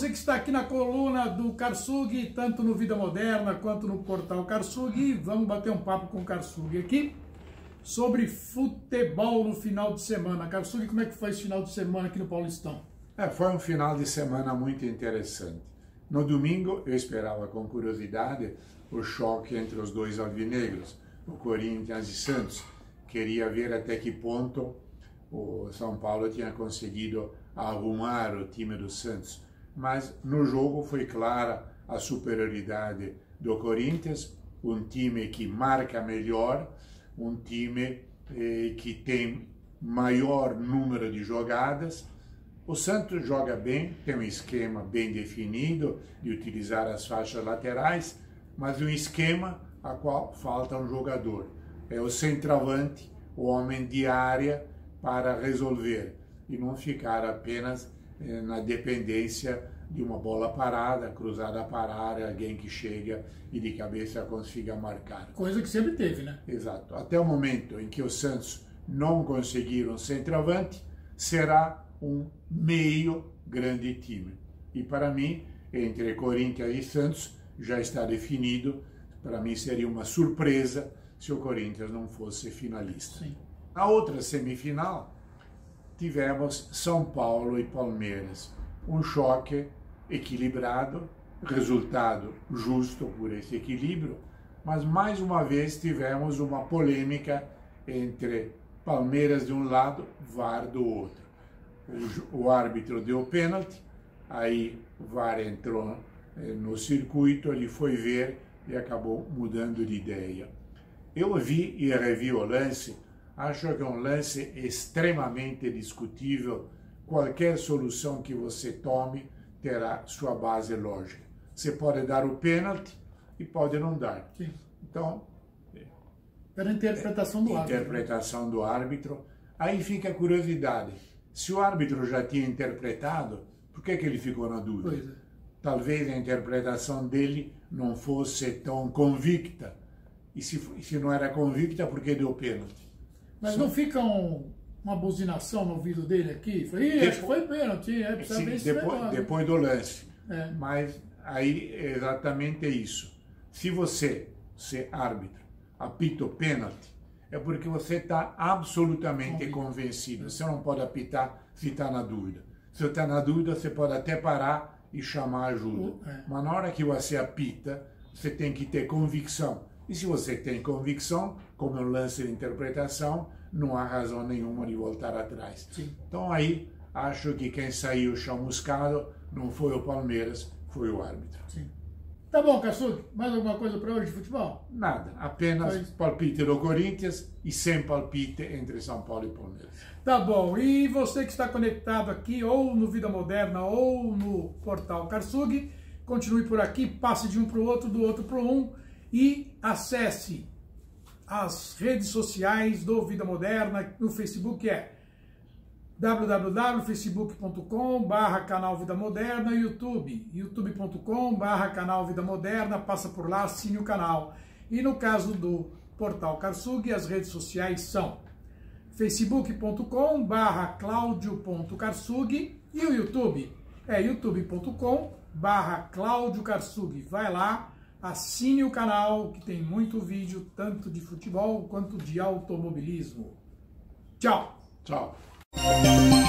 você que está aqui na coluna do Karsug, tanto no Vida Moderna quanto no portal Karsug. Vamos bater um papo com o Karsug aqui sobre futebol no final de semana. Karsug, como é que foi esse final de semana aqui no Paulistão? Foi um final de semana muito interessante. No domingo, eu esperava com curiosidade o choque entre os dois alvinegros, o Corinthians e Santos. Queria ver até que ponto o São Paulo tinha conseguido arrumar o time do Santos. Mas no jogo foi clara a superioridade do Corinthians, um time que marca melhor, um time que tem maior número de jogadas. O Santos joga bem, tem um esquema bem definido de utilizar as faixas laterais, mas um esquema a qual falta um jogador. É o centroavante, o homem de área para resolver e não ficar apenas na dependência de uma bola parada, cruzada para a área, alguém que chega e de cabeça consiga marcar. Coisa que sempre teve, né? Exato. Até o momento em que o Santos não conseguir um centroavante, será um meio grande time. E para mim, entre Corinthians e Santos, já está definido. Para mim seria uma surpresa se o Corinthians não fosse finalista. Sim. Na outra semifinal, tivemos São Paulo e Palmeiras. Um choque equilibrado, resultado justo por esse equilíbrio, mas mais uma vez tivemos uma polêmica entre Palmeiras de um lado, VAR do outro. O árbitro deu pênalti, aí o VAR entrou no circuito, ele foi ver e acabou mudando de ideia. Eu vi e revi o lance, acho que é um lance extremamente discutível. Qualquer solução que você tome terá sua base lógica. Você pode dar o pênalti e pode não dar. Sim. Então, pela interpretação do árbitro. Interpretação do árbitro. Aí fica a curiosidade. Se o árbitro já tinha interpretado, por que ele ficou na dúvida? Pois é. Talvez a interpretação dele não fosse tão convicta. E se não era convicta, por que deu pênalti? Mas não fica uma buzinação no ouvido dele aqui? Acho que foi pênalti, precisa ver esse negócio. Depois do lance. É. Mas aí é exatamente isso. Se você, árbitro, apita o pênalti, é porque você está absolutamente convencido. Você não pode apitar se está na dúvida. Se está na dúvida, você pode até parar e chamar ajuda. Mas na hora que você apita, você tem que ter convicção. E se você tem convicção, como é um lance de interpretação, não há razão nenhuma de voltar atrás. Sim. Então aí, acho que quem saiu chamuscado não foi o Palmeiras, foi o árbitro. Sim. Tá bom, Karsug, mais alguma coisa para hoje de futebol? Nada, apenas palpite do Corinthians e sem palpite entre São Paulo e Palmeiras. Tá bom, e você que está conectado aqui, ou no Vida Moderna, ou no portal Karsug, continue por aqui, passe de um para o outro, do outro para um, e acesse as redes sociais do Vida Moderna. No Facebook é www.facebook.com/canal Vida Moderna, youtube.com/canal Vida Moderna, passa por lá, assine o canal. E no caso do portal Karsug, as redes sociais são facebook.com/claudio.karsug e o YouTube é youtube.com/Claudio Karsug. Vai lá, assine o canal, que tem muito vídeo, tanto de futebol quanto de automobilismo. Tchau! Tchau!